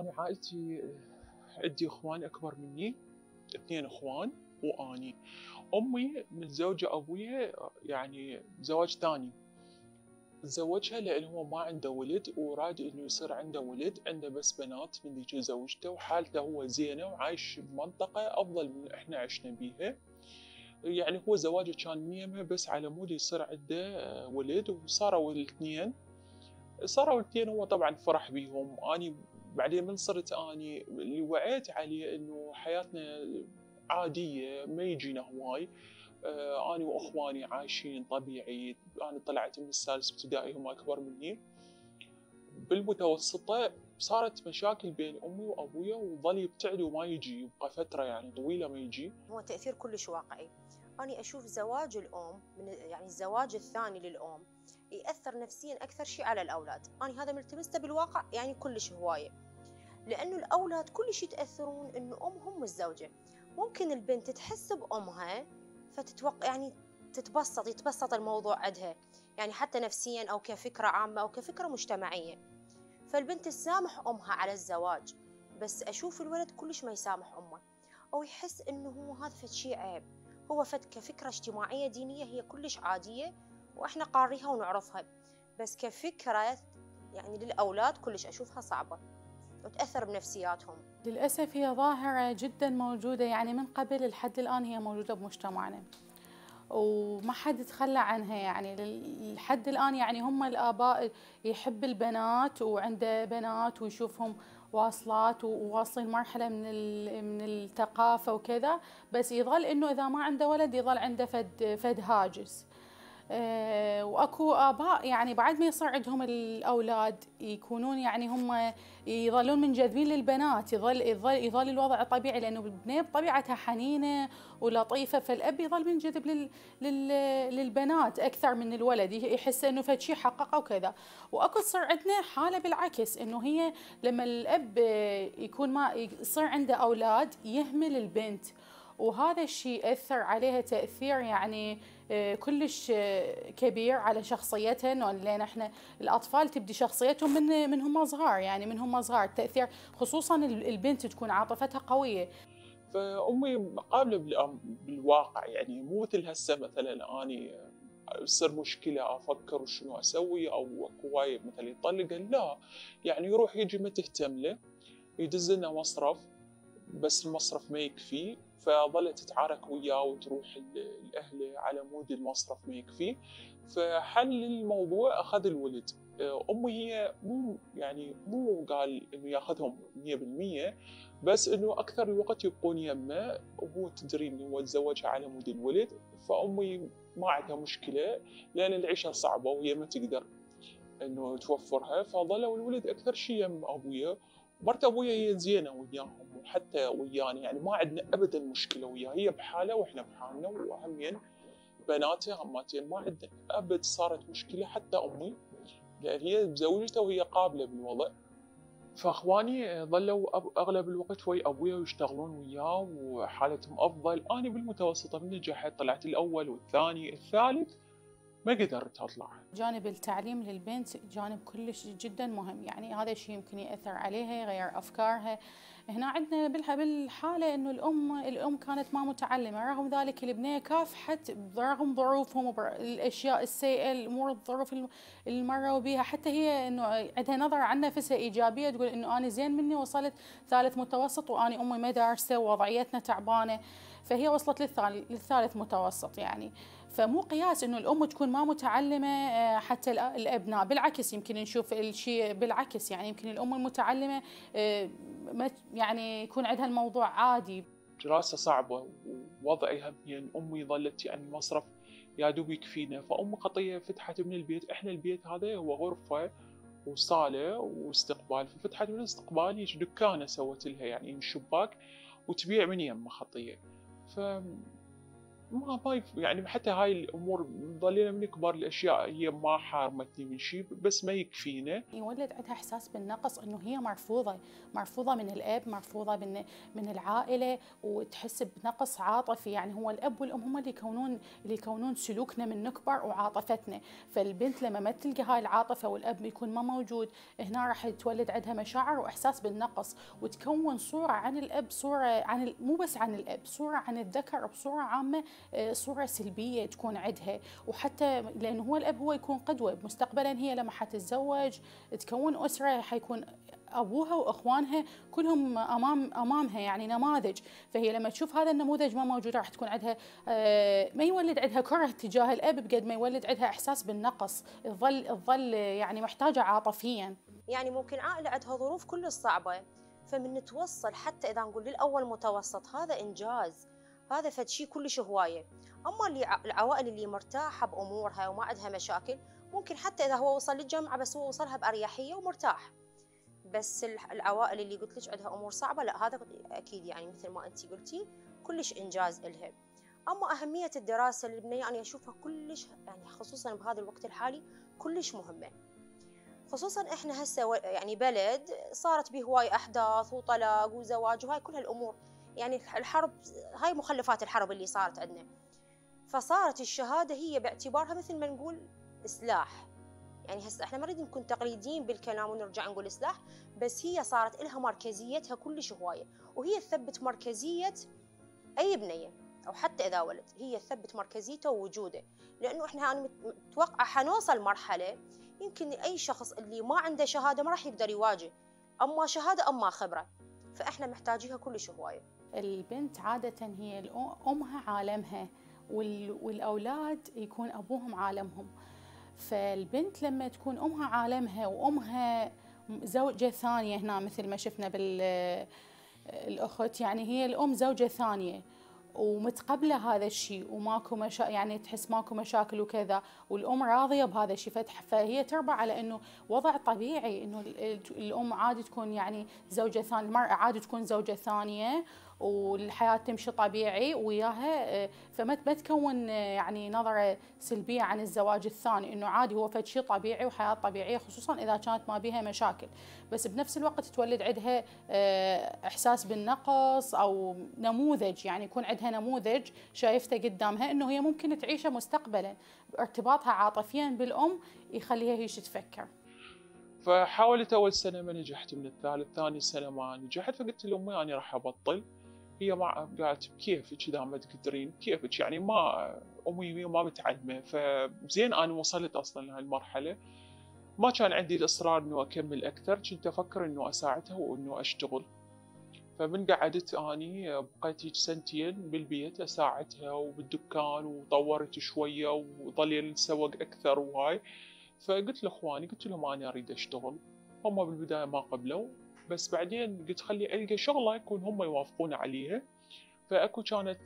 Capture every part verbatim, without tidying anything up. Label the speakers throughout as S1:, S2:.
S1: أنا عائلتي عندي إخوان أكبر مني، اثنين إخوان وأني. أمي متزوجة أبويا يعني زواج ثاني، تزوجها لأن هو ما عنده ولد وراد إنه يصير عنده ولد، عنده بس بنات من ذيك زوجته وحالته هو زينة وعايش بمنطقة أفضل من اللي إحنا عشنا بيها. يعني هو زواجه كان نيمه بس على مود يصير عنده ولد، وصاروا الاثنين صاروا الاثنين هو طبعًا فرح بيهم. أني بعدين من صرت أني اللي وعيت عليه إنه حياتنا عادية ما يجينا هواي. آآ أني وأخواني عايشين طبيعي، أنا طلعت من السادس ابتدائي هم أكبر مني. بالمتوسطة صارت مشاكل بين أمي وأبويا وظل يبتعد وما يجي، يبقى فترة يعني طويلة ما يجي.
S2: هو تأثير كلش واقعي. أنا أشوف زواج الأم من يعني الزواج الثاني للأم يأثر نفسيا أكثر شيء على الأولاد. أنا هذا ملتمسته بالواقع يعني كلش هواية، لأنه الأولاد كلش يتأثرون إنه أمهم الزوجة. ممكن البنت تحس بأمها فتتوقع يعني تتبسط يتبسط الموضوع عندها، يعني حتى نفسيا أو كفكرة عامة أو كفكرة مجتمعية، فالبنت تسامح أمها على الزواج. بس أشوف الولد كلش ما يسامح أمه، أو يحس إنه هو هذا فد شي عيب. هو فد كفكرة اجتماعية دينية هي كلش عادية وإحنا قاريها ونعرفها، بس كفكرة يعني للأولاد كلش أشوفها صعبة وتأثر بنفسياتهم.
S3: للأسف هي ظاهرة جدا موجودة، يعني من قبل لحد الآن هي موجودة بمجتمعنا وما حد يتخلى عنها. يعني لحد الآن يعني هم الآباء يحب البنات وعنده بنات ويشوفهم واصلات وواصلين مرحلة من من الثقافة وكذا، بس يظل إنه إذا ما عنده ولد يظل عنده فد فد هاجس. أه واكو اباء يعني بعد ما يصير عندهم الاولاد يكونون يعني هم يظلون منجذبين للبنات، يظل يظل يظل الوضع طبيعي لانه البنيه بطبيعتها حنينه ولطيفه، فالاب يظل منجذب لل لل للبنات اكثر من الولد، يحس انه فد شيء حققه وكذا. واكو تصير عندنا حاله بالعكس، انه هي لما الاب يكون ما يصير عنده اولاد يهمل البنت، وهذا الشيء يأثر عليها تأثير يعني كلش كبير على شخصيتها، لأن احنا الأطفال تبدي شخصيتهم من من هم صغار، يعني من هم صغار تأثير، خصوصا البنت تكون عاطفتها قوية.
S1: فأمي قابلة بالواقع، يعني مو مثل هسه مثلا أني تصير مشكلة أفكر شنو أسوي أو هواية مثلا يطلق، لا يعني يروح يجي ما تهتم له، يدز لنا مصرف بس المصرف ما يكفي، فظلت تتعارك وياه وتروح لأهله على مود المصرف ما يكفي. فحل الموضوع أخذ الولد. أمي هي مو يعني مو قال إنه ياخذهم مية بالمية، بس إنه أكثر الوقت يبقون يمه، وهو تدري إنه هو تزوجها على مود الولد. فأمي ما عندها مشكلة لأن العيشة صعبة وهي ما تقدر إنه توفرها، فظلوا الولد أكثر شيء يم أبويا. مرت أبويا هي زينة وياهم وحتى ويانا، يعني ما عندنا أبدا مشكلة وياها، هي بحالة وإحنا بحالنا، وهمين بناتها هماتين ما عندنا أبد صارت مشكلة. حتى أمي لأن هي مزوجته وهي قابلة بالوضع. فأخواني ظلوا أغلب الوقت ويا أبويا ويشتغلون وياه وحالتهم أفضل. أنا بالمتوسطة من نجحت طلعت الأول والثاني الثالث ما قدرت أطلع.
S3: جانب التعليم للبنت جانب كلش جدا مهم، يعني هذا الشيء يمكن يأثر عليها يغير أفكارها. هنا عندنا بالحالة إنه الأم الأم كانت ما متعلمة، رغم ذلك البنية كافحت رغم ظروفهم الأشياء السيئة، الأمور الظروف اللي مروا بها، حتى هي إنه عندها نظرة عن نفسها إيجابية، تقول إنه أنا زين مني وصلت ثالث متوسط وأنا أمي ما دارسة ووضعيتنا تعبانة، فهي وصلت للثالث للثالث متوسط يعني. فمو قياس انه الام تكون ما متعلمه حتى الابناء، بالعكس يمكن نشوف الشيء بالعكس، يعني يمكن الام المتعلمه يعني يكون عندها الموضوع عادي.
S1: دراسه صعبه ووضعي هم، يعني امي ظلت يعني المصرف يا دوب يكفينا، فامي خطيه فتحت من البيت، احنا البيت هذا هو غرفه وصاله واستقبال، ففتحت من الاستقبال هيك دكانه سوت لها يعني من الشباك وتبيع من يمه خطيه. ف ما ما يف يعني حتى هاي الأمور ضلينا من كبار الأشياء هي ما حارمتني من شي، بس ما يكفينا.
S3: يولد عندها إحساس بالنقص، إنه هي مرفوضة، مرفوضة من الأب، مرفوضة من من العائلة، وتحس بنقص عاطفي. يعني هو الأب والأم هم اللي يكونون اللي يكونون سلوكنا من نكبر وعاطفتنا. فالبنت لما ما تلقى هاي العاطفة والأب يكون ما موجود، هنا راح تولد عندها مشاعر وإحساس بالنقص، وتكون صورة عن الأب، صورة عن ال... مو بس عن الأب، صورة عن الذكر بصورة عامة، صورة سلبية تكون عندها. وحتى لأنه هو الأب هو يكون قدوة مستقبلا، هي لما حتتزوج تكون أسرة حيكون أبوها وإخوانها كلهم أمام أمامها، يعني نماذج. فهي لما تشوف هذا النموذج ما موجود راح تكون عندها ما يولد عندها كره تجاه الأب بقد ما يولد عندها إحساس بالنقص، تظل تظل يعني محتاجة عاطفيا.
S2: يعني ممكن عائلة عندها ظروف كلش صعبة، فمن نتوصل حتى إذا نقول للأول متوسط هذا إنجاز، هذا فد شيء كلش هواية. أما اللي العوائل اللي مرتاحة بأمورها وما عندها مشاكل، ممكن حتى إذا هو وصل للجامعة بس هو وصلها بأريحية ومرتاح. بس العوائل اللي قلت لك عندها أمور صعبة، لا هذا أكيد يعني مثل ما أنتي قلتي كلش إنجاز إلها. أما أهمية الدراسة للبنية أنا أشوفها كلش يعني خصوصا بهذا الوقت الحالي كلش مهمة، خصوصا إحنا هسه يعني بلد صارت به هواي أحداث وطلاق وزواج وهاي كل هالأمور، يعني الحرب هاي مخلفات الحرب اللي صارت عندنا. فصارت الشهادة هي باعتبارها مثل ما نقول سلاح. يعني هسه احنا ما نريد نكون تقليديين بالكلام ونرجع نقول سلاح، بس هي صارت لها مركزيتها كلش هواية، وهي تثبت مركزية أي بنية أو حتى إذا ولد، هي تثبت مركزيته ووجوده. لأنه احنا أنا متوقعة حنوصل مرحلة يمكن أي شخص اللي ما عنده شهادة ما راح يقدر يواجه، أما شهادة أما خبرة، فإحنا محتاجيها كلش هواية.
S3: البنت عادة هي أمها عالمها، والأولاد يكون أبوهم عالمهم. فالبنت لما تكون أمها عالمها وأمها زوجة ثانية، هنا مثل ما شفنا بالأخت، يعني هي الأم زوجة ثانية ومتقبلة هذا الشيء وماكو مشا... يعني تحس ماكو مشاكل وكذا، والأم راضية بهذا الشيء، فتح فهي تربى على إنه وضع طبيعي إنه الأم عادي تكون يعني زوجة ثانية، المرأة عادي تكون زوجة ثانية والحياة تمشي طبيعي وياها. فما تكون يعني نظرة سلبية عن الزواج الثاني، إنه عادي هو فد شيء طبيعي وحياة طبيعية، خصوصا إذا كانت ما بيها مشاكل. بس بنفس الوقت تولد عندها إحساس بالنقص أو نموذج، يعني يكون عندها نموذج شايفته قدامها إنه هي ممكن تعيشه مستقبلا، ارتباطها عاطفيا بالأم يخليها هيش تفكر.
S1: فحاولت أول سنة ما نجحت، من الثالث ثاني سنة ما نجحت، فقلت لأمي أنا راح أبطل. هي ما قالت بكيفك إذا ما تقدرين بكيفك، يعني ما أمي ما متعلمة. فزين أنا وصلت أصلا لهالمرحلة، ما كان عندي الإصرار إنه أكمل أكثر، كنت أفكر إنه أساعدها وإنه أشتغل. فمن قعدت أني بقيت هيك سنتين بالبيت أساعدها وبالدكان، وطورت شوية وظل نسوق أكثر وهاي. فقلت لإخواني قلت لهم أنا أريد أشتغل، هم بالبداية ما قبلوا، بس بعدين قلت خلي ألقى شغلة يكون هم يوافقون عليها. فأكو كانت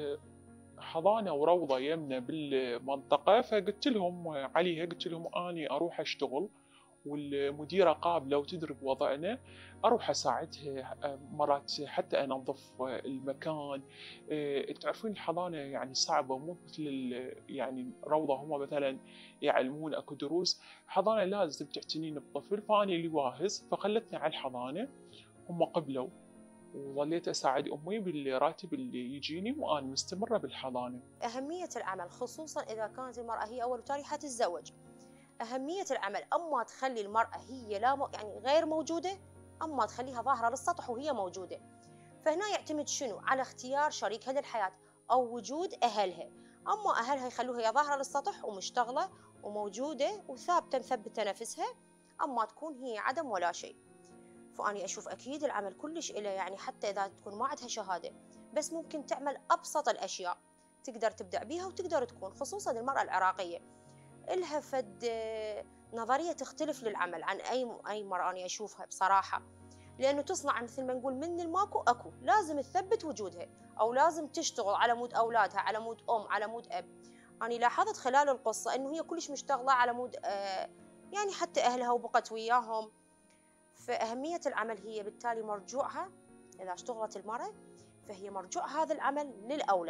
S1: حضانة وروضة يمنا بالمنطقة، فقلت لهم عليها، قلت لهم أني أروح أشتغل والمديرة قابلة وتدرك وضعنا، أروح أساعدها مرات حتى أنظف المكان. تعرفين الحضانة يعني صعبة، مو مثل يعني روضة هم مثلا يعلمون أكو دروس، حضانة لازم تعتنين بطفل. فأني اللي واهز فخلتني على الحضانة، هم قبلوا وظليت أساعد أمي بالراتب اللي يجيني وأنا مستمرة بالحضانة.
S2: أهمية العمل خصوصا إذا كانت المرأة هي أول وتالي حتتزوج، أهمية العمل أما تخلي المرأة هي لا م... يعني غير موجودة، أما تخليها ظاهرة للسطح وهي موجودة. فهنا يعتمد شنو على اختيار شريكها للحياة أو وجود أهلها. أما أهلها يخلوها هي ظاهرة للسطح ومشتغلة وموجودة وثابتة مثبتة نفسها، أما تكون هي عدم ولا شيء. فأني أشوف أكيد العمل كلش إله، يعني حتى إذا تكون ما عندها شهادة بس ممكن تعمل أبسط الأشياء تقدر تبدع بيها وتقدر تكون، خصوصا المرأة العراقية إلها فد نظرية تختلف للعمل عن أي أي مرأة أنا أشوفها بصراحة. لأنه تصنع مثل ما نقول من الماكو أكو، لازم تثبت وجودها أو لازم تشتغل على مود أولادها، على مود أم، على مود أب. أنا لاحظت خلال القصة إنه هي كلش مشتغلة على مود آه يعني حتى أهلها وبقت وياهم. فأهمية العمل هي بالتالي مرجوعها، إذا اشتغلت المرأة فهي مرجوع هذا العمل للأولاد،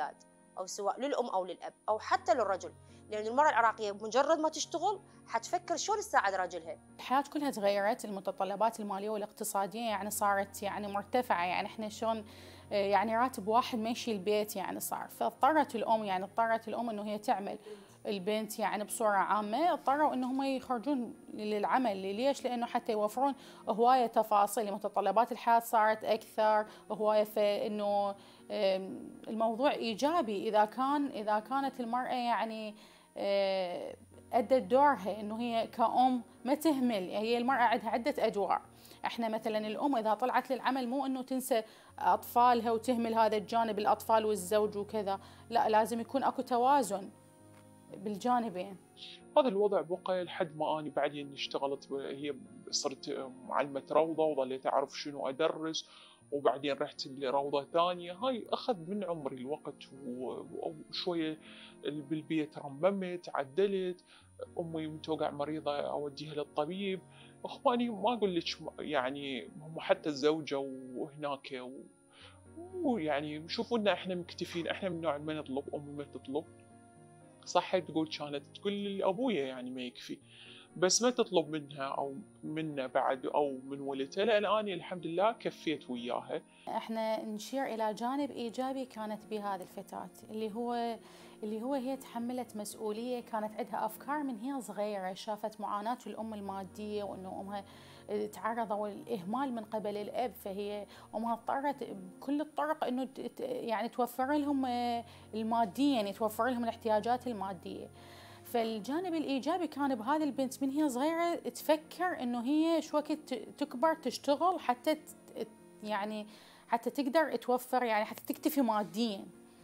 S2: أو سواء للأم أو للأب أو حتى للرجل، لأن المرأة العراقية بمجرد ما تشتغل حتفكر شلون تساعد رجلها.
S3: الحياة كلها تغيرت، المتطلبات المالية والاقتصادية يعني صارت يعني مرتفعة، يعني احنا شلون يعني راتب واحد ما يشيل البيت يعني صار، فاضطرت الأم يعني اضطرت الأم إنه هي تعمل. البنت يعني بصورة عامة اضطروا إنهم يخرجون للعمل، ليش؟ لأنه حتى يوفرون هواية تفاصيل، متطلبات الحياة صارت أكثر هواية، فإنه الموضوع إيجابي إذا كان إذا كانت المرأة يعني أدت دورها إنه هي كأم ما تهمل. هي المرأة عندها عدة أدوار، احنا مثلا الأم إذا طلعت للعمل مو إنه تنسى أطفالها وتهمل هذا الجانب، الأطفال والزوج وكذا، لا لازم يكون أكو توازن بالجانبين.
S1: هذا الوضع بقى لحد ما أنا بعدين اشتغلت، هي صرت معلمة روضة وظليت أعرف شنو أدرس، وبعدين رحت لروضة ثانية. هاي أخذ من عمري الوقت، وشوية بالبيت رممت عدلت، أمي متوقع مريضة أوديها للطبيب، إخواني ما أقول لك يعني هم حتى الزوجة وهناك، ويعني يشوفونا إحنا مكتفين، إحنا من نوع ما نطلب، أمي ما تطلب. صح تقول كانت تقول لي أبويا يعني ما يكفي، بس ما تطلب منها أو منا بعد أو من ولدها، لأن أنا الحمد لله كفيت وياها.
S3: احنا نشير إلى جانب إيجابي كانت بهذه الفتاة، اللي هو اللي هو هي تحملت مسؤولية، كانت عندها أفكار من هي صغيرة، شافت معاناة الأم المادية وإنه أمها تعرضوا للإهمال من قبل الأب، فهي أمها اضطرت بكل الطرق إنه يعني توفر لهم الماديا، يعني توفر لهم الاحتياجات المادية. فالجانب الإيجابي كان بهذه البنت من هي صغيرة تفكر إنه هي شو وقت تكبر تشتغل حتى يعني حتى تقدر توفر، يعني حتى تكتفي ماديا.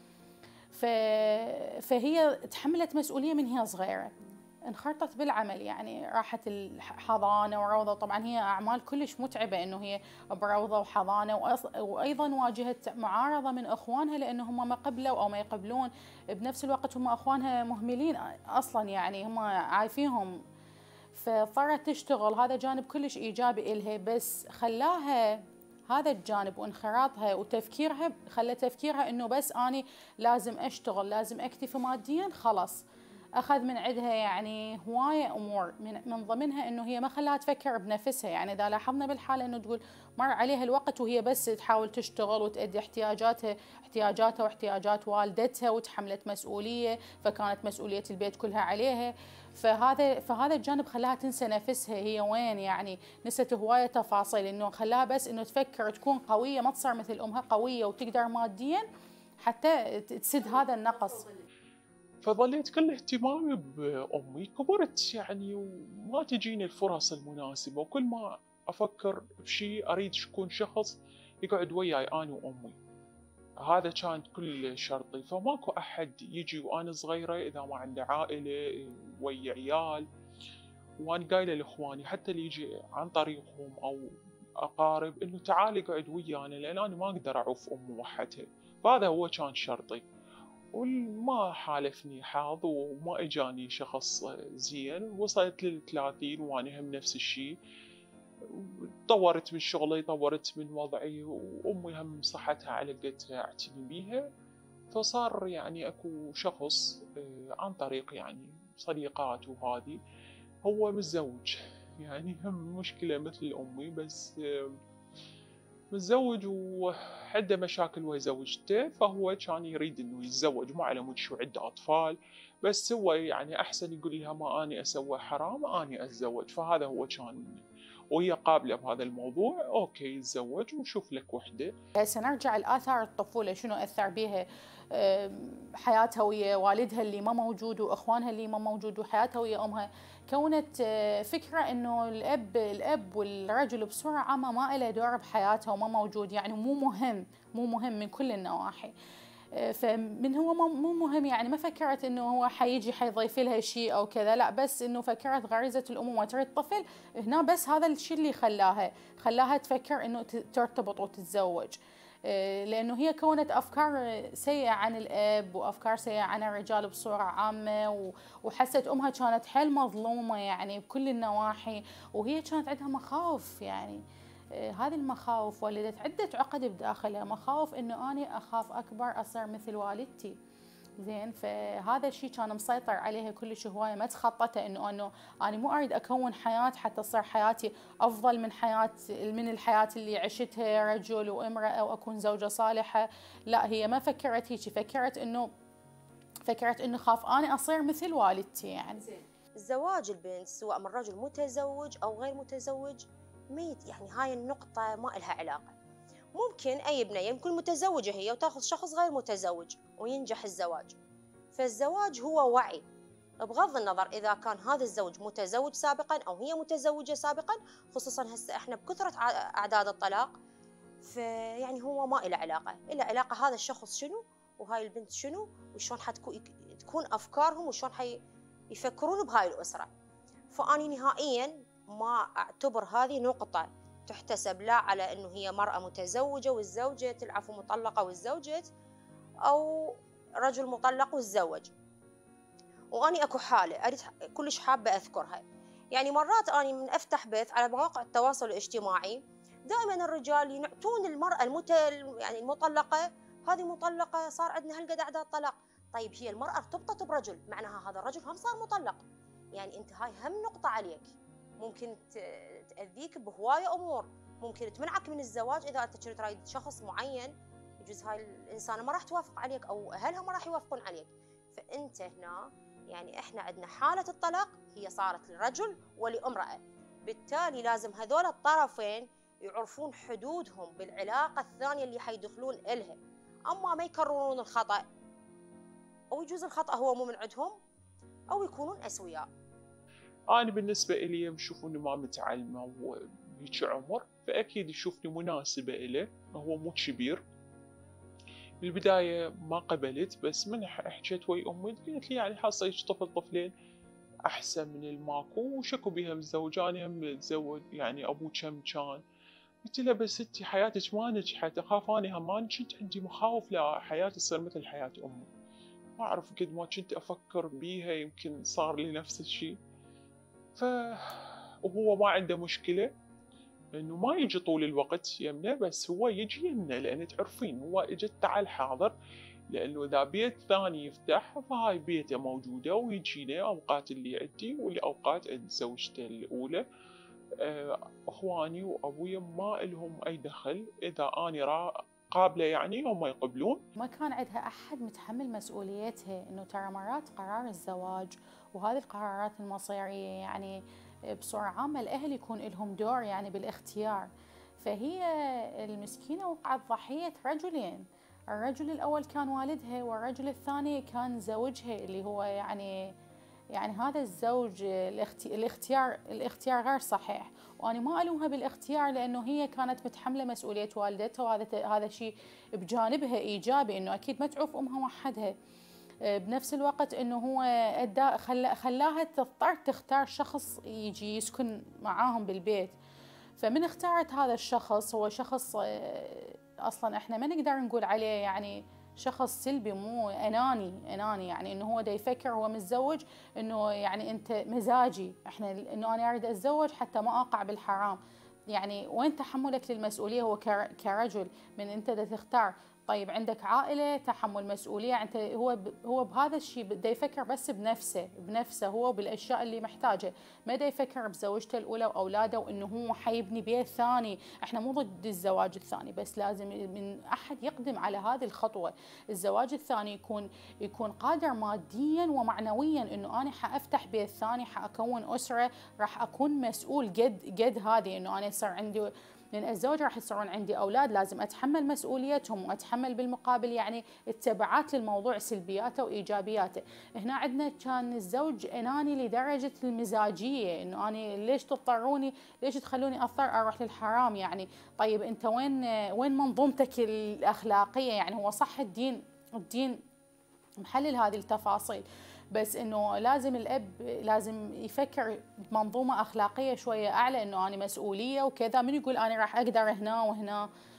S3: فهي تحملت مسؤولية من هي صغيرة، انخرطت بالعمل، يعني راحت الحضانة وروضة. طبعا هي أعمال كلش متعبة إنه هي بروضة وحضانة، وأيضا واجهت معارضة من إخوانها لأنه هم ما قبلوا أو ما يقبلون، بنفس الوقت هم إخوانها مهملين أصلا، يعني هم عايفيهم، فاضطرت تشتغل. هذا جانب كلش إيجابي إلها، بس خلاها هذا الجانب وانخراطها وتفكيرها، خلى تفكيرها إنه بس أنا لازم أشتغل، لازم أكتفي ماديا، خلاص أخذ من عندها يعني هواية أمور، من, من ضمنها إنه هي ما خلاها تفكر بنفسها. يعني إذا لاحظنا بالحالة إنه تقول مر عليها الوقت وهي بس تحاول تشتغل وتأدي احتياجاتها احتياجاتها واحتياجات والدتها، وتحملت مسؤولية، فكانت مسؤولية البيت كلها عليها. فهذا فهذا الجانب خلاها تنسى نفسها هي وين، يعني نسيت هواية تفاصيل، إنه خلاها بس إنه تفكر تكون قوية، ما تصير مثل أمها قوية وتقدر ماديا حتى تسد هذا النقص.
S1: فظليت كل اهتمامي بأمي، كبرت يعني وما تجيني الفرص المناسبة، وكل ما أفكر بشيء أريد يكون شخص يقعد وياي أنا وأمي، هذا كان كل شرطي. فماكو أحد يجي وأنا صغيرة إذا ما عنده عائلة ويا عيال، وأنا قايلة لإخواني حتى اللي يجي عن طريقهم أو أقارب إنه تعال اقعد ويانا، لأن أنا ما أقدر أعوف أمي وحدها. فهذا هو كان شرطي، وما حالفني حظ وما اجاني شخص زين. وصلت للثلاثين وانا هم نفس الشيء، طورت من شغلي، طورت من وضعي، وامي هم صحتها على قدها اعتني بيها. فصار يعني اكو شخص عن طريق يعني صديقات، وهذه هو متزوج، يعني هم مشكلة مثل امي، بس متزوج وعنده مشاكل ويا زوجته. فهو كان يريد انه يتزوج، ما على مود شو عنده اطفال، بس هو يعني احسن يقول لها ما اني اسوي حرام اني اتزوج. فهذا هو كان، وهي قابله بهذا الموضوع، اوكي يتزوج ونشوف لك وحده.
S3: هسه نرجع لاثار الطفوله، شنو اثر بها حياتها ويا والدها اللي ما موجود واخوانها اللي ما موجود، وحياتها ويا امها. كونت فكره انه الاب الاب والرجل بصوره عامه ما له دور بحياتها وما موجود، يعني مو مهم مو مهم من كل النواحي. فمن هو مو مهم، يعني ما فكرت انه هو حيجي حيضيف لها شيء او كذا، لا، بس انه فكرت غريزه الامومه تريد طفل هنا، بس هذا الشيء اللي خلاها خلاها تفكر انه ترتبط وتتزوج. لأنه هي كونت أفكار سيئة عن الأب وأفكار سيئة عن الرجال بصورة عامة، وحست أمها كانت حيل مظلومة يعني بكل النواحي، وهي كانت عندها مخاوف. يعني هذه المخاوف ولدت عدة عقد بداخلها، مخاوف إنه أنا أخاف أكبر أصير مثل والدتي، زين. فهذا الشيء كان مسيطر عليها كلش هوايه، ما تخطته انه انه انا مو اريد اكون حياه حتى تصير حياتي افضل من حياه من الحياه اللي عشتها رجل وامراه واكون زوجه صالحه. لا، هي ما فكرت هيك، فكرت انه فكرت انه خاف انا اصير مثل والدتي يعني.
S2: زواج البنت سواء من رجل متزوج او غير متزوج ميت، يعني هاي النقطه ما لها علاقه. ممكن أي بنية يمكن متزوجة هي وتاخذ شخص غير متزوج وينجح الزواج. فالزواج هو وعي، بغض النظر إذا كان هذا الزوج متزوج سابقا أو هي متزوجة سابقا، خصوصا هسه إحنا بكثرة أعداد الطلاق. فيعني هو ما له علاقة، إلا علاقة هذا الشخص شنو وهاي البنت شنو وشلون حتكون تكون أفكارهم وشلون حيفكرون بهاي الأسرة. فأني نهائيا ما أعتبر هذه نقطة تحتسب لا على أنه هي مرأة متزوجة والزوجة العفو مطلقة والزوجة، أو رجل مطلق والزوج. وأني أكو حالة أريد كلش حابة أذكرها. يعني مرات أني من أفتح بث على مواقع التواصل الاجتماعي، دائما الرجال ينعتون المرأة المت... يعني المطلقة، هذه مطلقة صار عندنا هالقد أعداد طلاق. طيب هي المرأة ارتبطت برجل، معناها هذا الرجل هم صار مطلق، يعني أنت هاي هم نقطة عليك، ممكن تأذيك بهواية أمور، ممكن تمنعك من الزواج إذا أنت كنت رايد شخص معين، يجوز هاي الإنسانة ما راح توافق عليك أو أهلها ما راح يوافقون عليك. فأنت هنا يعني إحنا عندنا حالة الطلاق هي صارت لرجل ولامرأة، بالتالي لازم هذول الطرفين يعرفون حدودهم بالعلاقة الثانية اللي حيدخلون إلها، أما ما يكررون الخطأ، أو يجوز الخطأ هو مو من عندهم أو يكونون أسوياء.
S1: أنا بالنسبة إلي يشوفوني ما متعلمة وهيك عمر، فأكيد يشوفني مناسبة إله، هو مو كبير. بالبداية ما قبلت، بس من حكيت ويا أمي قالت لي يعني حاصة هيك طفل طفلين أحسن من الماكو، وشكو بيها متزوج، أنا هم متزوج يعني أبو كم كان. قلت لها بس انتي حياتك ما نجحت، أخاف أنا هم كنت عندي مخاوف لحياتي تصير مثل حياة أمي، ما أعرف قد ما كنت أفكر بيها يمكن صار لي نفس الشيء. ف وهو ما عنده مشكلة إنه ما يجي طول الوقت يمنا، بس هو يجي يمنا لأن تعرفين هو إجت تعال حاضر، لأنه إذا بيت ثاني يفتح فهاي بيته موجودة ويجينا أوقات اللي عندي والأوقات عند زوجته الأولى. أخواني وأبويا ما إلهم أي دخل، إذا أنا قابلة يعني هم يقبلون.
S3: ما كان عندها أحد متحمل مسؤوليتها، إنه ترى مرات قرار الزواج وهذه القرارات المصيرية يعني بصورة عامة الأهل يكون لهم دور يعني بالاختيار. فهي المسكينة وقعت ضحية رجلين، الرجل الأول كان والدها والرجل الثاني كان زوجها اللي هو يعني يعني هذا الزوج الاختيار الاختيار غير صحيح. وأنا ما ألومها بالاختيار لأنه هي كانت متحملة مسؤولية والدتها، وهذا هذا شيء بجانبها إيجابي، إنه أكيد ما تعوف أمها وحدها. بنفس الوقت إنه هو أدى خلا خلاها تضطر تختار شخص يجي يسكن معاهم بالبيت. فمن اختارت هذا الشخص، هو شخص أصلا إحنا ما نقدر نقول عليه يعني شخص سلبي، مو اناني اناني يعني انه هو دا يفكر هو متزوج انه يعني انت مزاجي، احنا انه انا اريد اتزوج حتى ما اقع بالحرام. يعني وين تحملك للمسؤوليه هو كرجل من انت دا تختار؟ طيب عندك عائله، تحمل مسؤوليه، انت هو هو بهذا الشيء بده يفكر بس بنفسه بنفسه هو بالاشياء اللي محتاجه، ما دا يفكر بزوجته الاولى واولاده وانه هو حيبني بيت ثاني. احنا مو ضد الزواج الثاني، بس لازم من احد يقدم على هذه الخطوه. الزواج الثاني يكون يكون قادر ماديا ومعنويا انه انا حافتح بيت ثاني، حاكون اسره، راح اكون مسؤول قد قد هذه، انه انا يصير عندي من الزوج راح يصيرون عندي أولاد، لازم أتحمل مسؤوليتهم وأتحمل بالمقابل يعني التبعات للموضوع، سلبياته وإيجابياته. هنا عندنا كان الزوج أناني لدرجة المزاجية، إنه أنا ليش تضطروني، ليش تخلوني أضطر أروح للحرام يعني. طيب أنت وين وين منظومتك الأخلاقية؟ يعني هو صح الدين الدين محلل هذه التفاصيل، بس انه لازم الاب لازم يفكر بمنظومه اخلاقيه شويه اعلى، انه انا مسؤوليه وكذا، من يقول انا راح اقدر هنا وهنا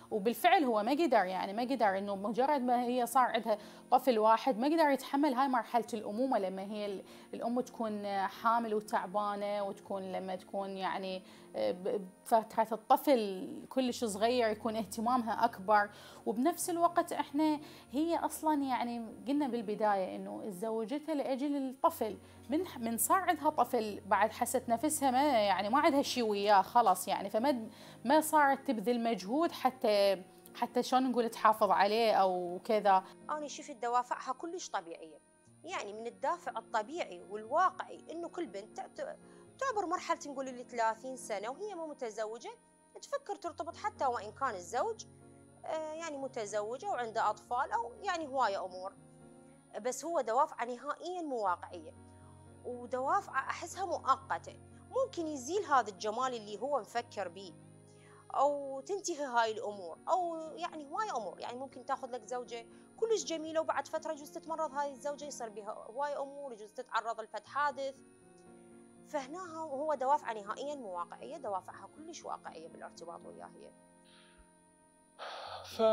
S3: وبالفعل هو ما قدر، يعني ما قدر انه مجرد ما هي صار عندها طفل واحد ما قدر يتحمل هاي مرحله الامومه، لما هي الام تكون حامل وتعبانه، وتكون لما تكون يعني بفتره الطفل كلش صغير يكون اهتمامها اكبر. وبنفس الوقت احنا هي اصلا يعني قلنا بالبدايه انه تزوجتها لاجل الطفل، من من صار عندها طفل بعد حست نفسها ما يعني ما عندها شيء وياه خلاص يعني، فما ما صارت تبذل مجهود حتى حتى شلون نقول تحافظ عليه او كذا.
S2: انا شفت دوافعها كلش طبيعيه، يعني من الدافع الطبيعي والواقعي انه كل بنت تعبر مرحله نقول ال ثلاثين سنه وهي مو متزوجه تفكر ترتبط، حتى وان كان الزوج يعني متزوجه وعنده اطفال او يعني هوايه امور، بس هو دوافع نهائيا مو واقعيه، ودوافع احسها مؤقته، ممكن يزيل هذا الجمال اللي هو مفكر به او تنتهي هاي الامور، او يعني هواي امور، يعني ممكن تاخذ لك زوجه كلش جميله وبعد فتره يجوز تتمرض هاي الزوجه يصير بها هواي امور، يجوز تتعرض لفت حادث. فهنا هو دوافع نهائيا مو واقعيه، دوافعها كلش واقعيه بالارتباط وياه هي.
S1: ف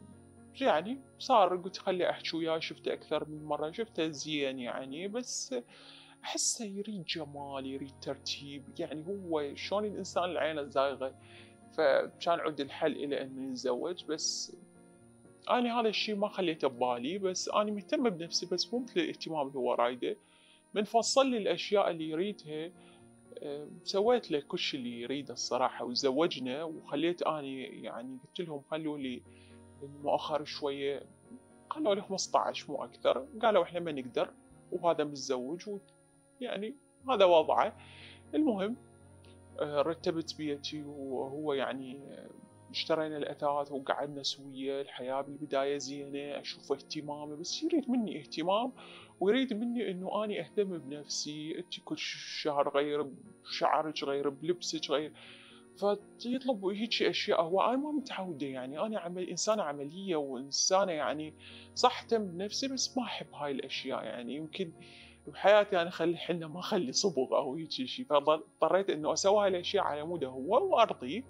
S1: يعني صار قلت خلي احكي وياه، شفته اكثر من مره، شفته زين يعني، بس احسه يريد جمال، يريد ترتيب، يعني هو شلون الانسان العين زايغه، فكان عند الحل الى انه يتزوج. بس انا هذا الشيء ما خليته ببالي، بس انا مهتمه بنفسي بس مو مثل الاهتمام اللي هو رايده. من فصل لي الاشياء اللي يريدها سويت له كل شيء اللي يريده الصراحه، وزوجنا، وخليت اني يعني قلت لهم خلوا لي مؤخر شويه، قالوا لي خمسة عشر مو اكثر، قالوا احنا ما نقدر وهذا متزوج يعني هذا وضعه. المهم رتبت بيتي وهو يعني اشترينا الأثاث وقعدنا سوية، الحياة بالبداية زينة، أشوف اهتمامه، بس يريد مني اهتمام ويريد مني إنه أنا أهتم بنفسي، أنت كل شهر غير بشعرك، غير بلبسك، غير، فيطلب هيك أشياء هو أنا ما متعودة. يعني أنا عمل إنسانة عملية وإنسانة يعني صح أهتم بنفسي بس ما أحب هاي الأشياء، يعني يمكن بحياتي أنا خلي حنا ما خلي صبغ أو هيك شيء، فاضطريت إنه أسوي هاي الأشياء على موده هو وأرضيه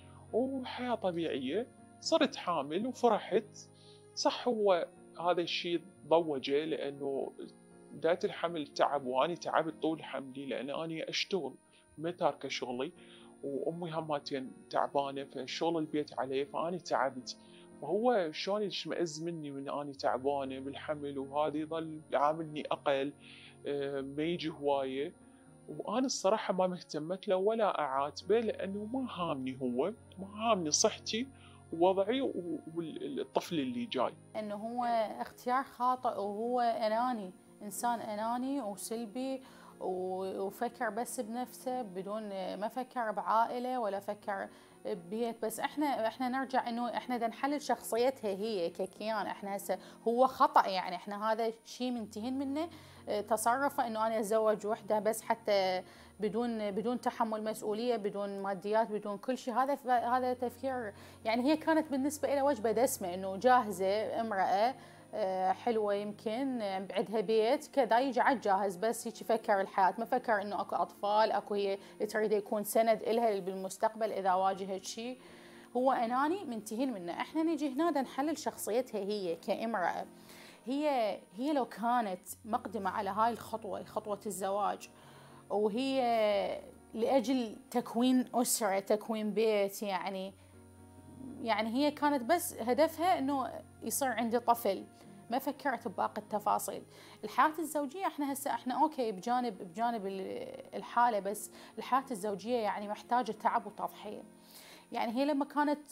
S1: وحياة طبيعية. صرت حامل وفرحت، صح هو هذا الشيء ضوجه لأنه بداية الحمل تعب، وأني تعبت طول حملي لأن أني أشتغل ما تاركة شغلي، وأمي هماتين تعبانة فشغل البيت عليه، فأني تعبت. فهو شلون يشمئز مني من أني تعبانة بالحمل وهذا يظل يعاملني أقل، ما يجي هواية، وأنا الصراحة ما مهتمت له ولا أعاتبه لأنه ما هامني هو، ما هامني صحتي ووضعي والطفل اللي جاي.
S3: إنه هو اختيار خاطئ، وهو أناني، إنسان أناني وسلبي وفكر بس بنفسه بدون ما فكر بعائلة ولا فكر ببيت. بس احنا احنا نرجع انه احنا بدنا نحلل شخصيتها هي ككيان. احنا هسه هو خطأ، يعني احنا هذا شيء منتهين منه تصرفه انه انا اتزوج وحده بس حتى بدون بدون تحمل مسؤوليه، بدون ماديات، بدون كل شيء. هذا هذا تفكير، يعني هي كانت بالنسبه لها وجبه دسمه، انه جاهزه امراه حلوه يمكن عندها بيت كذا يجي عاد جاهز، بس هيك فكر الحياه، ما فكر انه اكو اطفال، اكو هي تريد يكون سند لها بالمستقبل اذا واجهت شيء. هو اناني منتهين منه. احنا نجي هنا نحلل شخصيتها هي كامراه. هي هي لو كانت مقدمه على هاي الخطوه، خطوه الزواج، وهي لاجل تكوين اسره، تكوين بيت، يعني يعني هي كانت بس هدفها انه يصير عندي طفل، ما فكرت بباقي التفاصيل. الحياة الزوجية احنا هسه احنا اوكي بجانب بجانب الحالة، بس الحياة الزوجية يعني محتاجة تعب وتضحية. يعني هي لما كانت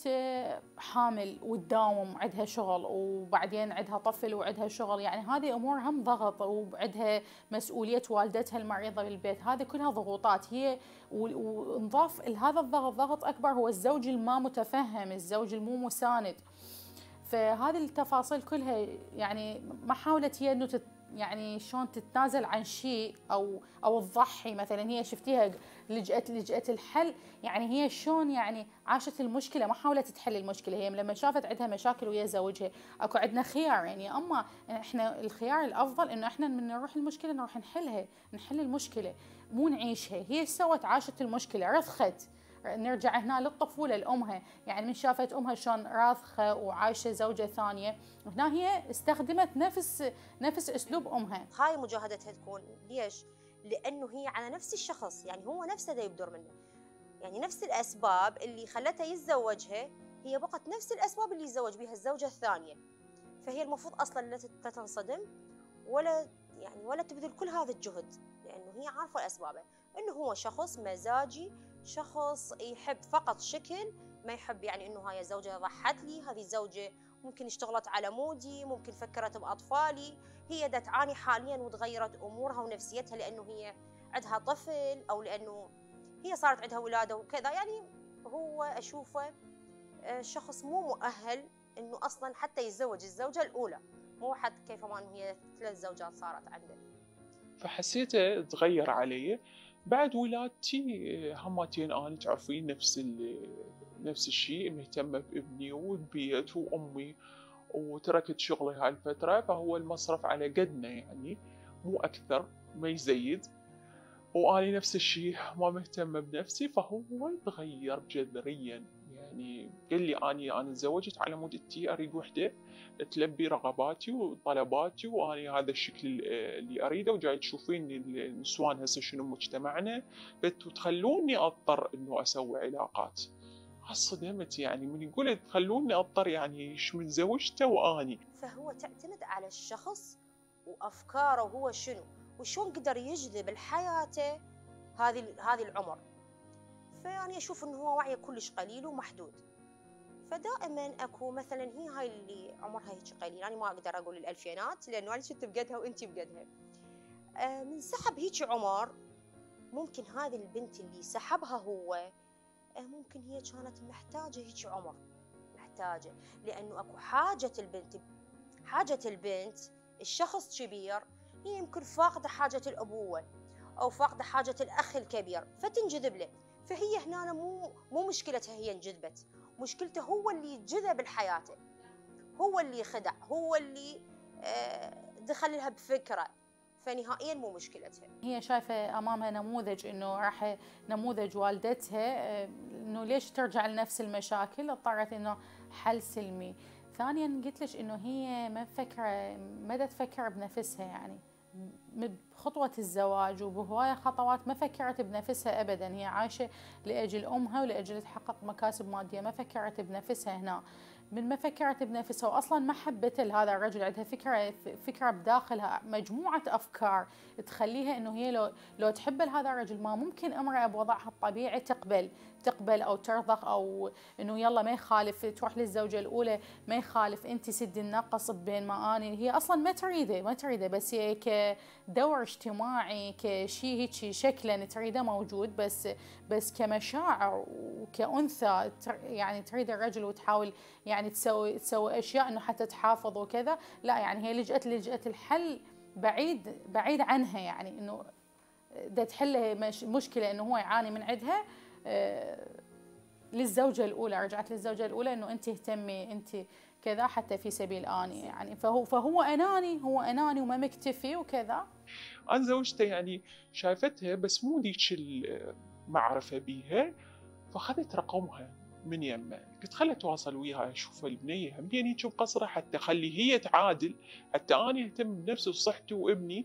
S3: حامل وتداوم عندها شغل، وبعدين عندها طفل وعندها شغل، يعني هذه امور هم ضغط، وعندها مسؤولية والدتها المريضة بالبيت، هذه كلها ضغوطات هي. ونضاف لهذا الضغط ضغط اكبر هو الزوج الما متفهم، الزوج المو مساند. فهذه التفاصيل كلها يعني ما حاولت هي انه تت يعني شلون تتنازل عن شيء او او تضحي. مثلا هي شفتيها لجأت لجأت الحل، يعني هي شلون يعني عاشت المشكله، ما حاولت تحل المشكله. هي لما شافت عندها مشاكل ويا زوجها اكو عندنا خيار، يعني اما احنا الخيار الافضل انه احنا من نروح المشكله نروح نحلها، نحل المشكله مو نعيشها. هي سوت عاشت المشكله، رضخت نرجع هنا للطفولة لأمها، يعني من شافت أمها شلون راضخة وعايشة زوجة ثانية، هنا هي استخدمت نفس نفس أسلوب أمها.
S2: هاي مجاهدتها تكون ليش؟ لأنه هي على نفس الشخص، يعني هو نفسه دا يبدر منه، يعني نفس الأسباب اللي خلتها يتزوجها هي بقت نفس الأسباب اللي يتزوج بها الزوجة الثانية. فهي المفروض أصلا لا تنصدم ولا يعني ولا تبذل كل هذا الجهد، لأنه هي عارفة أسبابه، إنه هو شخص مزاجي، شخص يحب فقط شكل، ما يحب يعني إنه هاي زوجة ضحت لي، هذه الزوجة ممكن اشتغلت على مودي، ممكن فكرت بأطفالي، هي دا تعاني حاليا وتغيرت أمورها ونفسيتها لأنه هي عندها طفل أو لأنه هي صارت عندها ولادة وكذا. يعني هو أشوفه شخص مو مؤهل إنه أصلا حتى يتزوج الزوجة الأولى، مو حتى كيف ما إنه هي ثلاث زوجات صارت عنده.
S1: فحسيته تغير علي بعد ولادتي همتين. أنا تعرفين نفس نفس الشيء، مهتمة بابني والبيت وأمي، وتركت شغلي هاي الفترة، فهو المصرف على قدنا يعني مو أكثر ما يزيد، وأنا نفس الشيء ما مهتمة بنفسي. فهو تغير جذريا، يعني قال لي أني أنا تزوجت على مود أنتي أريد وحدة تلبي رغباتي وطلباتي، وأنا هذا الشكل اللي أريده، وجاي تشوفين النسوان هسه شنو مجتمعنا، فتخلوني أضطر إنه أسوي علاقات. صدمت يعني من يقول تخلوني أضطر، يعني إيش من زوجته وأني.
S2: فهو تعتمد على الشخص وأفكاره هو شنو وشون قدر يجذب لحياته هذه هذه العمر. فيعني أشوف إنه هو وعيه كلش قليل ومحدود. فدائما اكو مثلا هي هاي اللي عمرها هيك قليل، يعني ما اقدر اقول الالفينات لانه انا كنت بقدها وانتي بقدها. آه من سحب هيك عمر، ممكن هذه البنت اللي سحبها هو آه ممكن هي كانت محتاجه هيك عمر، محتاجه لانه اكو حاجه البنت حاجه البنت الشخص كبير، هي يمكن فاقده حاجه الابوه او فاقده حاجه الاخ الكبير فتنجذب له. فهي هنا مو مو مشكلتها هي انجذبت، مشكلته هو اللي جذب لحياته، هو اللي خدع، هو اللي دخل لها بفكرة، فنهائيا مو مشكلتها.
S3: هي شايفة أمامها نموذج إنه راح نموذج والدتها إنه ليش ترجع لنفس المشاكل، اضطرت إنه حل سلمي. ثانيا قلت لك إنه هي ما فكرة ما تفكر بنفسها، يعني بخطوة الزواج وبهواية خطوات ما فكرت بنفسها أبدا، هي عايشة لأجل أمها ولأجل تحقق مكاسب مادية، ما فكرت بنفسها هنا. من ما فكرت بنفسها واصلا ما حبت هذا الرجل، عندها فكره فكره بداخلها مجموعه افكار تخليها انه هي لو لو تحب هذا الرجل ما ممكن امراه بوضعها الطبيعي تقبل تقبل او ترضخ، او انه يلا ما يخالف تروح للزوجه الاولى، ما يخالف انت سدي النقص بين ما اني، هي اصلا ما تريده ما تريده بس هي كدور اجتماعي كشيء هيك شكلا تريده موجود، بس بس كمشاعر وكأنثى يعني تريد الرجل وتحاول يعني تسوي تسوي اشياء انه حتى تحافظ وكذا، لا يعني هي لجأت لجأت الحل بعيد بعيد عنها، يعني انه بدها تحل مشكله انه هو يعاني من عندها آه للزوجه الاولى، رجعت للزوجه الاولى انه انت اهتمي انت كذا حتى في سبيل اني، يعني فهو فهو اناني هو اناني وما مكتفي وكذا.
S1: انا زوجته يعني شايفتها بس مو ذيك المعرفه بيها، فاخذت رقمها من يمه، قلت خلي اتواصل وياها اشوف البنيه همين هيك بقصره حتى خلي هي تعادل، حتى انا اهتم بنفسي وصحتي وابني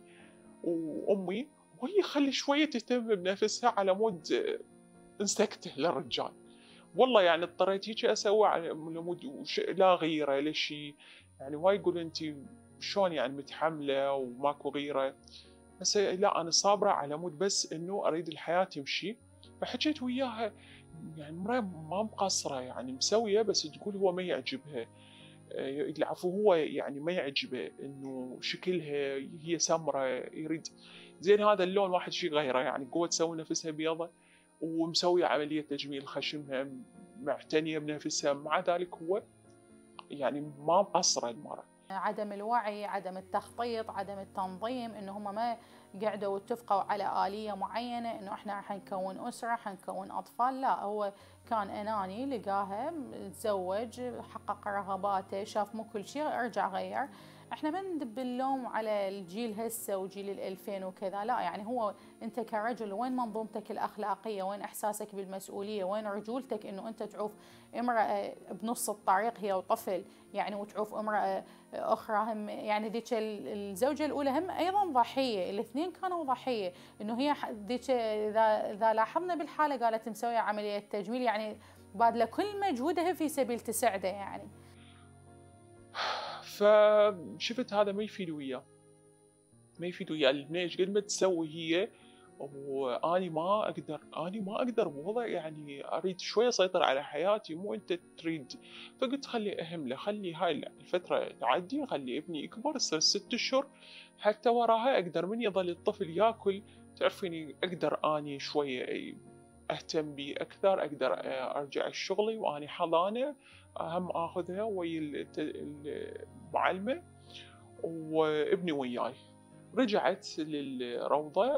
S1: وامي، وهي خلي شويه تهتم بنفسها على مود انسكته للرجال. والله يعني اضطريت هيك اسوي على مود لا غيره لا شيء، يعني واي يقول انت شلون يعني متحمله وماكو غيره، بس لا انا صابره على مود بس انه اريد الحياه تمشي. فحكيت وياها يعني مرة ما مقصرة يعني مسوية، بس تقول هو ما يعجبها العفو، هو يعني ما يعجبه انه شكلها هي سمرة يريد زين هذا اللون واحد شيء غيره، يعني قوة تسوي نفسها بيضة ومسوية عملية تجميل خشمها معتنية بنفسها، مع ذلك هو يعني ما مقصرة المرة.
S3: عدم الوعي، عدم التخطيط، عدم التنظيم، انه هم ما قعدوا واتفقوا على آلية معينة انه احنا حنكون أسرة حنكون أطفال، لا هو كان أناني لقاها تزوج حقق رغباته شاف مو كل شيء ارجع غير. احنا ما ندب اللوم على الجيل هسه وجيل الألفين وكذا، لا يعني هو انت كرجل وين منظومتك الاخلاقيه، وين احساسك بالمسؤوليه، وين رجولتك انه انت تعوف امراه بنص الطريق هي وطفل يعني، وتعوف امراه اخرى هم يعني ذيك الزوجه الاولى هم ايضا ضحيه، الاثنين كانوا ضحيه، انه هي ذيك اذا اذا لاحظنا بالحاله قالت مسويه عمليه تجميل يعني باذله كل مجهودها في سبيل تساعده يعني.
S1: فشفت هذا ما يفيد وياه، ما يفيد وياه البنية ايش قد ما تسوي هي، واني ما اقدر، اني ما اقدر بوضع يعني اريد شويه اسيطر على حياتي، مو انت تريد. فقلت خلي اهمله، خلي هاي الفتره تعدي، خلي ابني يكبر يصير ست اشهر، حتى وراها اقدر من يظل الطفل ياكل تعرفيني اقدر اني شويه اهتم بيه اكثر، اقدر ارجع شغلي واني حضانه هم اخذها ويا المعلمه وابني وياي. رجعت للروضة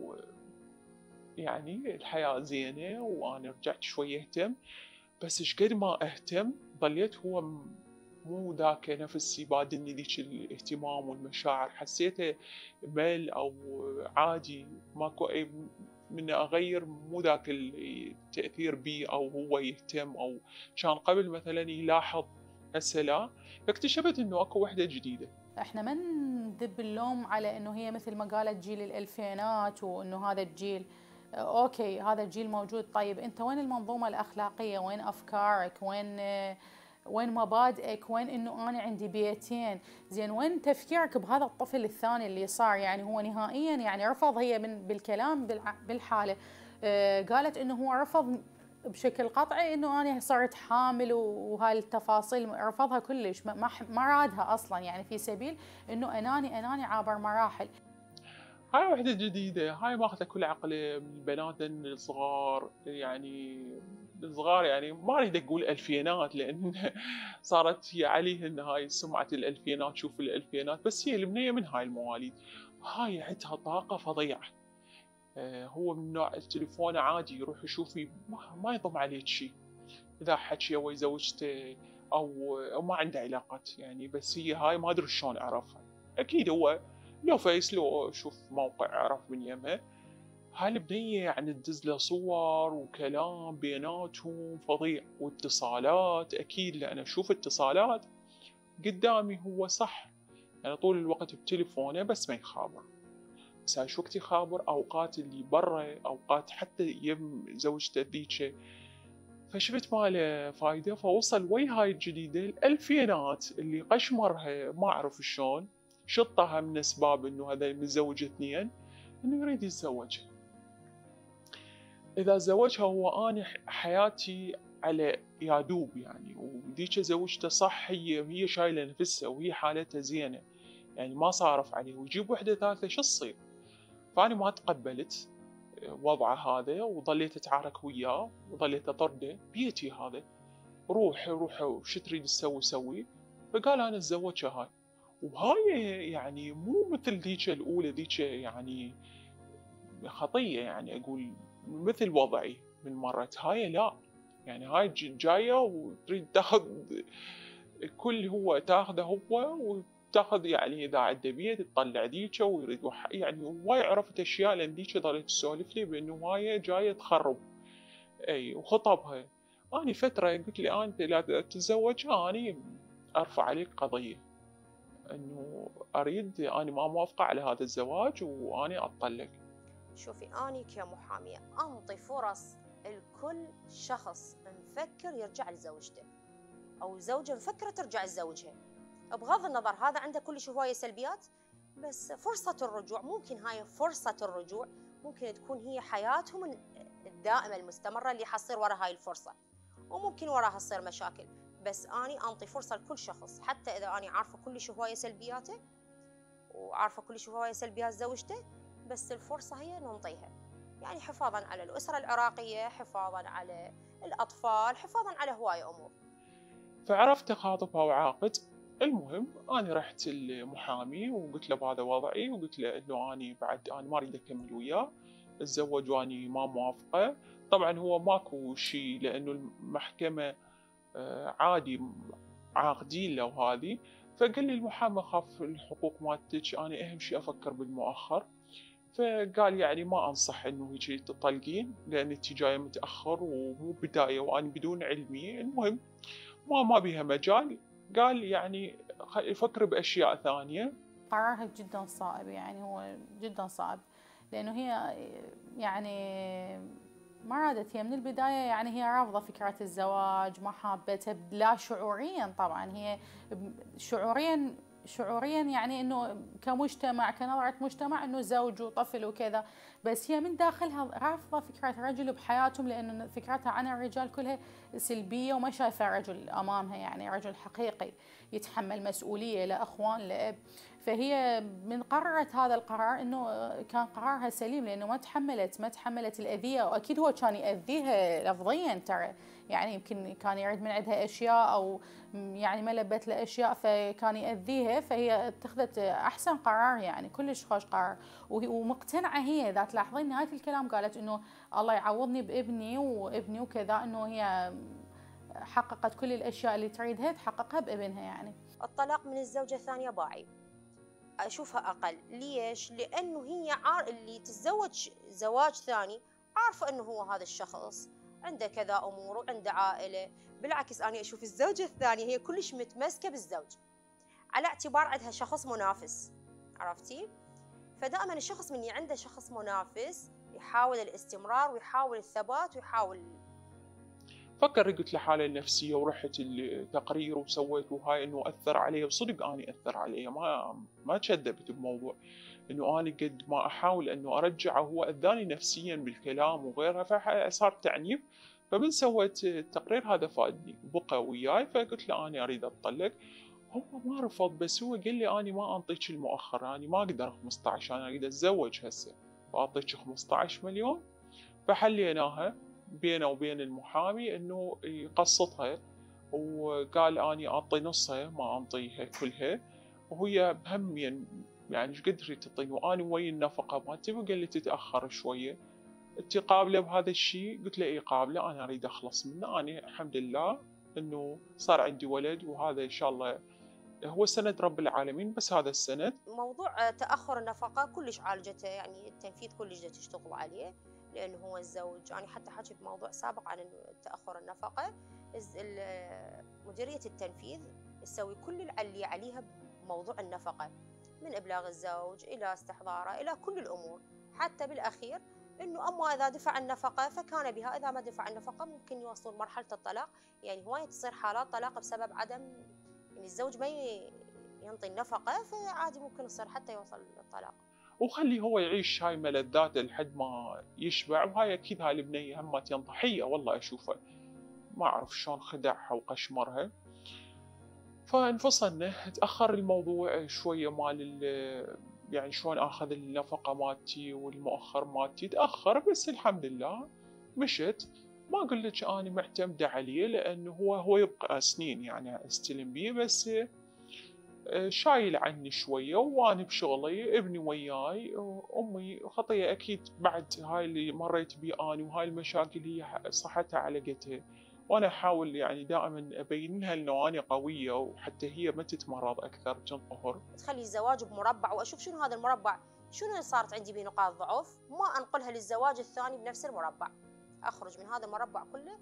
S1: ويعني الحياة زينة وأنا رجعت شوي أهتم، بس إيش قد ما أهتم ظليت هو مو ذاك نفسي بادني ذيك الاهتمام والمشاعر، حسيته مل أو عادي ماكو أي من أغير، مو ذاك التأثير بي أو هو يهتم أو كان قبل مثلا يلاحظ، هسه لا. فاكتشفت إنه أكو وحدة جديدة.
S3: احنا ما نذب اللوم على انه هي مثل ما قالت جيل الالفينات وانه هذا الجيل اوكي هذا الجيل موجود، طيب انت وين المنظومه الاخلاقيه، وين افكارك، وين وين مبادئك، وين انه انا عندي بيتين، زين وين تفكيرك بهذا الطفل الثاني اللي صار يعني هو نهائيا يعني رفض هي من بالكلام بالحاله اه قالت انه هو رفض بشكل قطعي انه انا صرت حامل وهاي التفاصيل رفضها كلش، ما ما رادها اصلا يعني في سبيل انه اناني اناني عابر مراحل.
S1: هاي وحدة جديدة، هاي ماخذة كل عقله من البنات الصغار يعني الصغار يعني ما اريد اقول الفينات لان صارت هي عليهن هاي سمعة الالفينات، شوف الالفينات، بس هي البنية من هاي المواليد هاي عندها طاقة فظيعة. آه هو من نوع التليفون عادي يروح يشوفي ما يضم عليك شيء، اذا حكي ويا زوجته او او ما عنده علاقات يعني، بس هي هاي ما ادري شلون اعرفها، اكيد هو لو فيس لو شوف موقع اعرف من يمه. هاي البنية يعني تدز له صور وكلام بيناتهم فظيع، واتصالات اكيد لان اشوف اتصالات قدامي هو صح يعني طول الوقت بتليفونه بس ما يخابر، بس هاي شو وقت يخابر اوقات اللي برا، اوقات حتى يم زوجته ذيك. فشفت ما له فايدة، فوصل وي هاي الجديدة الألفينات اللي قشمرها ما أعرف شلون شطها من أسباب إنه هذا متزوج اثنين إنه يريد يتزوجها. إذا زوجها هو أنا حياتي على يادوب يعني، وذيك زوجته صح هي هي شايلة نفسها وهي حالتها زينة يعني ما صارف عليه، ويجيب وحدة ثالثة شو تصير؟ فأنا ما تقبلت وضعه هذا وظليت اتعارك وياه وظليت اطرده بيتي هذا، روح روح وش تريد تسوي سوي. فقال انا اتزوجها هاي، وهاي يعني مو مثل ذيك الاولى، ذيك يعني خطيه يعني اقول مثل وضعي من مرت، هاي لا يعني هاي جايه وتريد تاخذ كل هو تاخذه هو وتاخذ يعني اذا عنده بيت تطلع ذيك ويريد يعني وايد عرفت اشياء لان ذيك ظلت تسولف لي بانه هاي جايه تخرب اي وخطبها. اني فتره قلت لي انت لا تتزوج اني ارفع عليك قضيه انه اريد اني ما موافقه على هذا الزواج واني اطلق.
S2: شوفي اني كمحاميه انطي فرص لكل شخص مفكر يرجع لزوجته او زوجه مفكره ترجع لزوجها، بغض النظر هذا عنده كل هوايه سلبيات، بس فرصه الرجوع ممكن هاي فرصه الرجوع ممكن تكون هي حياتهم الدائمه المستمره اللي حتصير ورا هاي الفرصه، وممكن وراها تصير مشاكل، بس اني انطي فرصه لكل شخص حتى اذا اني عارفه كل هوايه سلبياته وعارفه كل هوايه سلبيات زوجته، بس الفرصه هي ننطيها يعني حفاظا على الاسره العراقيه، حفاظا على الاطفال، حفاظا على هوايه امور.
S1: فعرفت اخاطبها وعاقد. المهم انا رحت المحامي وقلت له بهذا وضعي، وقلت له انه اني بعد انا ما اريد اكمل وياه، اتزوج واني ما موافقه. طبعا هو ماكو شيء لانه المحكمه عادي عاقدين له هذه، فقال لي المحامي خاف الحقوق مالتك، أنا أهم شيء أفكر بالمؤخر. فقال يعني ما أنصح إنه هيجي تطلقين لأن أنتِ جاية متأخر ومو بداية وأنا بدون علمي، المهم ما ما بيها مجال. قال يعني خ فكري بأشياء ثانية.
S3: قرارها جدا صائب، يعني هو جدا صعب، لأنه هي يعني ما رادت، هي من البداية يعني هي رافضة فكرة الزواج، ما حابته لا شعوريا. طبعا هي شعوريا شعوريا يعني انه كمجتمع، كنظرة مجتمع انه زوج وطفل وكذا، بس هي من داخلها رافضة فكرة رجل بحياتهم، لانه فكرتها عن الرجال كلها سلبية وما شايفة رجل امامها، يعني رجل حقيقي يتحمل مسؤولية لاخوان لاب. فهي من قررت هذا القرار انه كان قرارها سليم، لانه ما تحملت ما تحملت الاذيه، واكيد هو كان ياذيها لفظيا ترى، يعني يمكن كان يريد من عندها اشياء او يعني ما لبت له اشياء فكان ياذيها، فهي اتخذت احسن قرار، يعني كلش خوش قرار، ومقتنعه هي. ذات تلاحظين نهايه الكلام قالت انه الله يعوضني بابني وابني وكذا، انه هي حققت كل الاشياء اللي تريدها تحققها بابنها. يعني
S2: الطلاق من الزوجة الثانية باعي، أشوفها أقل. ليش؟ لأنه هي عار اللي تتزوج زواج ثاني عارفة أنه هو هذا الشخص عنده كذا أمور وعنده عائلة. بالعكس أنا أشوف الزوجة الثانية هي كلش متمسكة بالزوج على اعتبار عندها شخص منافس، عرفتي؟ فدائما الشخص من عنده شخص منافس يحاول الاستمرار ويحاول الثبات ويحاول.
S1: فكر قلت لحالي النفسية ورحت التقرير وسويت وهاي انه اثر علي، وصدق اني اثر علي، ما ما كذبت بموضوع انه اني قد ما احاول انه ارجعه هو اذاني نفسيا بالكلام وغيرها، فصار تعنيف. فمن سويت التقرير هذا فادني بقى وياي، فقلت له اني اريد اتطلق. هو ما رفض، بس هو قال لي اني ما انطيك المؤخر، اني ما اقدر خمسة عشر، انا اريد اتزوج هسه فاعطيك خمسة عشر مليون. فحليناها بينه وبين المحامي انه يقسطها، وقال اني اعطي نصها ما انطيها كلها، وهي بهم يعني ايش قد تريد تعطيني وانا ويا النفقه مالتي. وقال لي تتاخر شويه، انت قابله بهذا الشيء؟ قلت له اي قابله، انا اريد اخلص منه. انا الحمد لله انه صار عندي ولد، وهذا ان شاء الله هو سند رب العالمين، بس هذا السند.
S2: موضوع تأخر النفقة كلش عالجته، يعني التنفيذ كلش تشتغل عليه، لأنه هو الزوج. أنا حتى حكي بموضوع سابق عن تأخر النفقة. مديرية التنفيذ تسوي كل اللي عليها بموضوع النفقة، من إبلاغ الزوج إلى استحضاره إلى كل الأمور، حتى بالأخير إنه أما إذا دفع النفقة فكان بها، إذا ما دفع النفقة ممكن يوصل مرحلة الطلاق. يعني هواية تصير حالات طلاق بسبب عدم يعني الزوج ما ينطي النفقة، فعادي ممكن يصير حتى يوصل للطلاق.
S1: وخلي هو يعيش هاي ملذاته لحد ما يشبع. وهاي اكيد هاي البنيه همات ضحيه، والله اشوفها ما اعرف شلون خدعها وقشمرها. فانفصلنا، تاخر الموضوع شويه مال يعني شلون اخذ النفقه مالتي والمؤخر مالتي، تاخر بس الحمد لله مشت. ما اقول لك اني معتمده عليه لانه هو هو يبقى سنين يعني استلم بيه، بس شايل عني شوية وأنا بشغلي، ابني وياي، أمي خطية أكيد بعد هاي اللي مريت بيه أنا وهاي المشاكل هي صحتها على قدها. وأنا أحاول يعني دائما أبين لها إنه أنا قوية، وحتى هي ما تتمرض أكثر تنقهر.
S2: تخلي الزواج بمربع، وأشوف شنو هذا المربع، شنو اللي صارت عندي به نقاط ضعف، ما أنقلها للزواج الثاني بنفس المربع، أخرج من هذا المربع كله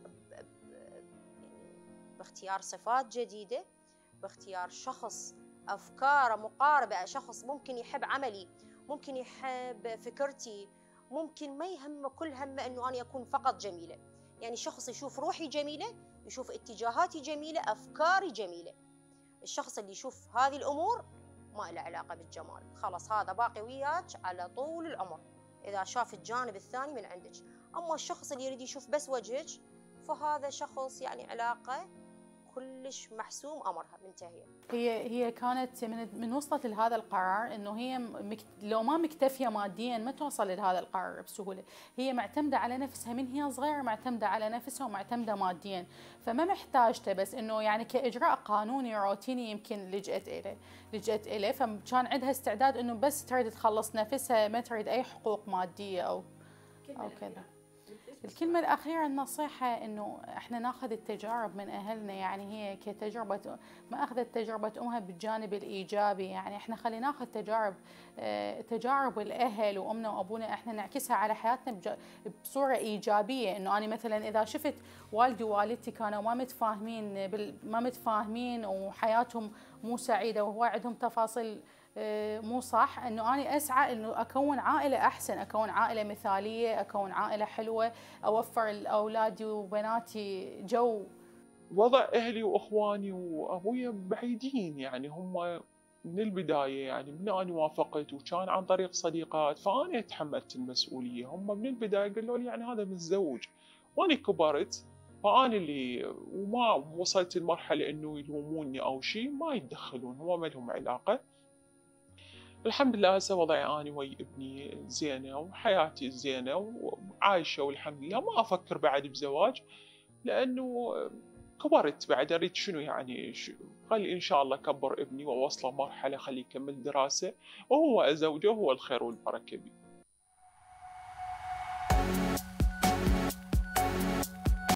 S2: باختيار صفات جديدة، باختيار شخص أفكاره مقاربة، شخص ممكن يحب عملي، ممكن يحب فكرتي، ممكن ما يهم كل همه أنه أنا أكون فقط جميلة. يعني شخص يشوف روحي جميلة، يشوف اتجاهاتي جميلة، أفكاري جميلة. الشخص اللي يشوف هذه الأمور ما له علاقة بالجمال، خلاص هذا باقي وياك على طول العمر إذا شاف الجانب الثاني من عندك. أما الشخص اللي يريد يشوف بس وجهك فهذا شخص يعني علاقة كلش محسوم امرها منتهيه.
S3: هي هي كانت من من وصلت لهذا القرار انه هي مكت... لو ما مكتفيه ماديا ما توصل لهذا القرار بسهوله. هي معتمده على نفسها من هي صغيره، معتمده على نفسها ومعتمده ماديا، فما محتاجته، بس انه يعني كاجراء قانوني روتيني يمكن لجأت اليه لجأت اليه فكان عندها استعداد انه بس تريد تخلص نفسها، ما تريد اي حقوق ماديه او او كذا. الكلمة الأخيرة النصيحة إنه إحنا ناخذ التجارب من أهلنا، يعني هي كتجربة ما أخذت تجربة أمها بالجانب الإيجابي، يعني إحنا خلينا ناخذ تجارب آه، تجارب الأهل وأمنا وأبونا إحنا نعكسها على حياتنا بصورة إيجابية. إنه أنا مثلا إذا شفت والدي ووالدتي كانوا ما متفاهمين بال... ما متفاهمين وحياتهم مو سعيدة وهو عندهم تفاصيل مو صح، انه انا اسعى انه اكون عائله احسن، اكون عائله مثاليه، اكون عائله حلوه، اوفر لاولادي وبناتي جو.
S1: وضع أهلي وأخواني وأبويا بعيدين، يعني هم من البداية، يعني من أنا وافقت وكان عن طريق صديقات، فأنا تحملت المسؤولية. هم من البداية قالوا لي يعني هذا متزوج، وأنا كبرت، فأنا اللي وما وصلت لمرحلة إنه يلوموني أو شيء، ما يتدخلون، هو ما لهم علاقة. الحمد لله هسه وضعي أنا ويا ابني زينة وحياتي زينة وعايشة والحمد لله، ما أفكر بعد بزواج لأنه كبرت بعد، أريد شنو يعني ش... خلي إن شاء الله أكبر ابني وأوصله مرحلة خليه يكمل دراسة وهو أزوجه، هو الخير والبركة بي.